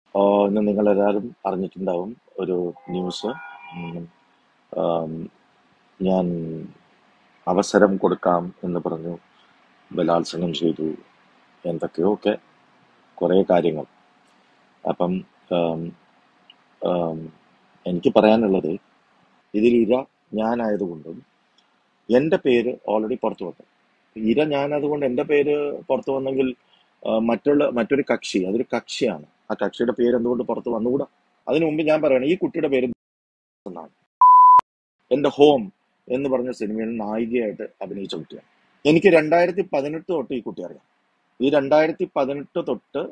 ഇന്ന് നിങ്ങളെല്ലാവരും അറിഞ്ഞിട്ടുണ്ടാവും ഒരു ന്യൂസ്. ഉം, ആം, ഞാൻ അവസരം കൊടുക്കാം എന്ന് പറഞ്ഞു ബലാത്സംഗം ചെയ്തു, എന്തൊക്കെയോ ഒക്കെ കുറേ കാര്യങ്ങൾ. അപ്പം ആം, ആം, എനിക്ക് പറയാനുള്ളത്, ഇതിൽ ഇര ഞാനായതുകൊണ്ടും എൻ്റെ പേര് ഓൾറെഡി പുറത്തു വന്നു. ഇര ഞാനതുകൊണ്ട് എൻ്റെ പേര് പുറത്തു വന്നെങ്കിൽ മറ്റൊരു കക്ഷി, അതൊരു കക്ഷിയാണ്, ആ കക്ഷിയുടെ പേര് എന്തുകൊണ്ട് പുറത്ത് വന്നുകൂടാ? അതിനു മുമ്പ് ഞാൻ പറയണം, ഈ കുട്ടിയുടെ പേര് എന്നാണ്. എന്റെ ഹോം എന്ന് പറഞ്ഞ സിനിമയിൽ നായികയായിട്ട് അഭിനയിച്ച കുട്ടിയാണ്. എനിക്ക് 2018 തൊട്ട് ഈ കുട്ടി അറിയാം. ഈ 2018 തൊട്ട്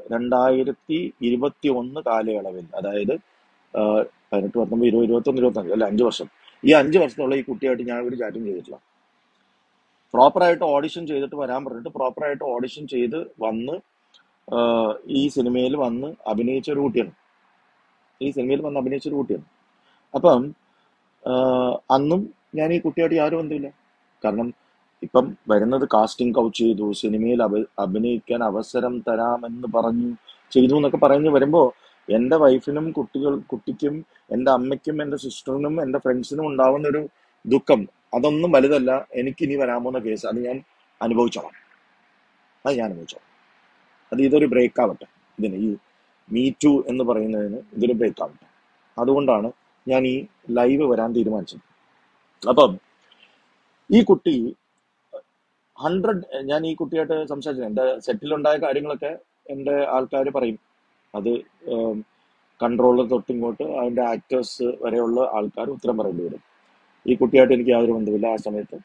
2021 കാലയളവിൽ, അതായത് 18, 19, 20, 21, 25 അല്ല 5 വർഷം, ഈ 5 വർഷത്തുള്ള ഈ കുട്ടിയായിട്ട് ഞാൻ ഒരു ചാറ്റും ചെയ്തിട്ടില്ല. പ്രോപ്പറായിട്ട് ഓഡിഷൻ ചെയ്തിട്ട് വരാൻ പറഞ്ഞിട്ട് പ്രോപ്പറായിട്ട് ഓഡിഷൻ ചെയ്ത് വന്ന് ഈ സിനിമയിൽ വന്ന് അഭിനയിച്ച ഒരു കുട്ടിയാണ്. അപ്പം അന്നും ഞാൻ ഈ കുട്ടിയായിട്ട് യാതൊരു ബന്ധമില്ല. കാരണം ഇപ്പം വരുന്നത് കാസ്റ്റിംഗ് കൗച്ച് ചെയ്തു, സിനിമയിൽ അഭിനയിക്കാൻ അവസരം തരാമെന്ന് പറഞ്ഞു, ചെയ്തു എന്നൊക്കെ പറഞ്ഞു വരുമ്പോൾ എൻ്റെ വൈഫിനും കുട്ടിക്കും എൻ്റെ അമ്മയ്ക്കും എൻ്റെ സിസ്റ്ററിനും എൻ്റെ ഫ്രണ്ട്സിനും ഉണ്ടാവുന്ന ഒരു ദുഃഖം അതൊന്നും വലുതല്ല. എനിക്കിനി വരാൻ പോകുന്ന കേസ് അത് ഞാൻ അനുഭവിച്ചോളാം. അത് ഇതൊരു ബ്രേക്ക് ആവട്ടെ. ഈ മീ ടു എന്ന് പറയുന്നതിന് ഇതൊരു ബ്രേക്ക് ആവട്ടെ. അതുകൊണ്ടാണ് ഞാൻ ഈ ലൈവ് വരാൻ തീരുമാനിച്ചത്. അപ്പം ഈ കുട്ടി 100, ഞാൻ ഈ കുട്ടിയായിട്ട് സംസാരിച്ചു, എൻ്റെ സെറ്റിലുണ്ടായ കാര്യങ്ങളൊക്കെ എൻ്റെ ആൾക്കാർ പറയും. അത് കൺട്രോളർ തൊട്ടിങ്ങോട്ട് അതിൻ്റെ ആക്ടേഴ്സ് വരെയുള്ള ആൾക്കാർ ഉത്തരം പറയേണ്ടി വരും. ഈ കുട്ടിയായിട്ട് എനിക്ക് യാതൊരു ബന്ധമില്ല. ആ സമയത്ത്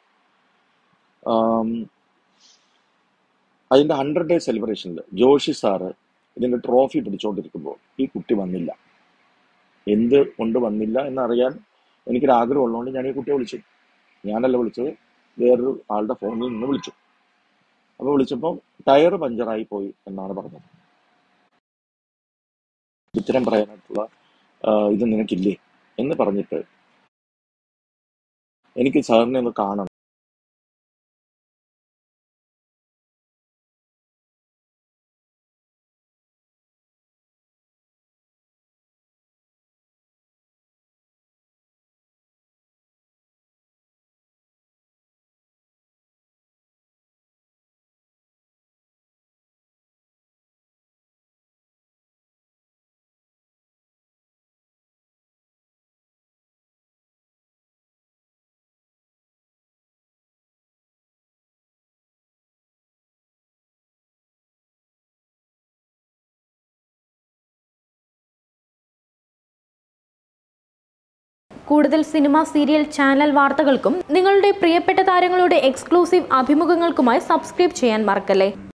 അതിൻ്റെ 100 ഡേ സെലിബ്രേഷനിൽ ജോഷി സാറ് ഇതിൻ്റെ ട്രോഫി പിടിച്ചുകൊണ്ടിരിക്കുമ്പോൾ ഈ കുട്ടി വന്നില്ല. എന്ത് കൊണ്ട് വന്നില്ല എന്നറിയാൻ എനിക്കൊരു ആഗ്രഹം ഉള്ളതുകൊണ്ട് ഞാൻ ഈ കുട്ടിയെ വിളിച്ചു. ഞാനല്ല വിളിച്ചത്, വേറൊരു ആളുടെ ഫോണിൽ നിന്ന് വിളിച്ചു. അപ്പോൾ വിളിച്ചപ്പോൾ ടയർ പഞ്ചറായി പോയി എന്നാണ് പറഞ്ഞത്. ഉത്തരം പറയാനായിട്ടുള്ള ഇത് നിനക്കില്ലേ എന്ന് പറഞ്ഞിട്ട് എനിക്ക് സാറിനെ ഒന്ന് കാണണം. കൂടുതൽ സിനിമ, സീരിയൽ, ചാനൽ വാർത്തകൾക്കും നിങ്ങളുടെ പ്രിയപ്പെട്ട താരങ്ങളുടെ എക്സ്ക്ലൂസീവ് അഭിമുഖങ്ങൾക്കുമായി സബ്സ്ക്രൈബ് ചെയ്യാൻ മറക്കല്ലേ.